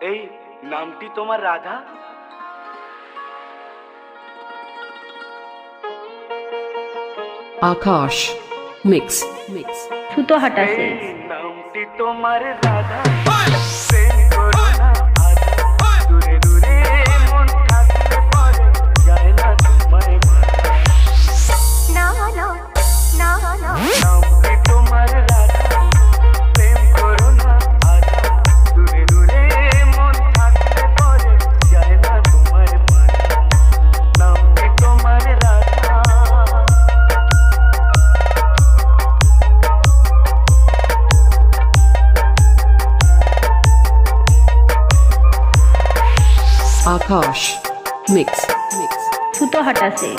এই নামটি তোমার রাধা? আকাশ মিক্স সুতো হাটাছে। নামটি তোমার রাধা, প্রেম করো না আধা, দূরে দূরে মন থাকলে পরে যায় না তোমায় ভালা। নামটি তোমার রাধা, প্রেম করো না আধা, দূরে দূরে মন থাকলে পরে যায় না তোমায় ভালা। নামটি তোমার রাধা। আকাশ মিক্স সুতো হাটাছে।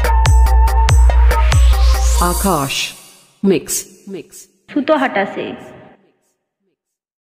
আকাশ মিক্স সুতো হাটাছে।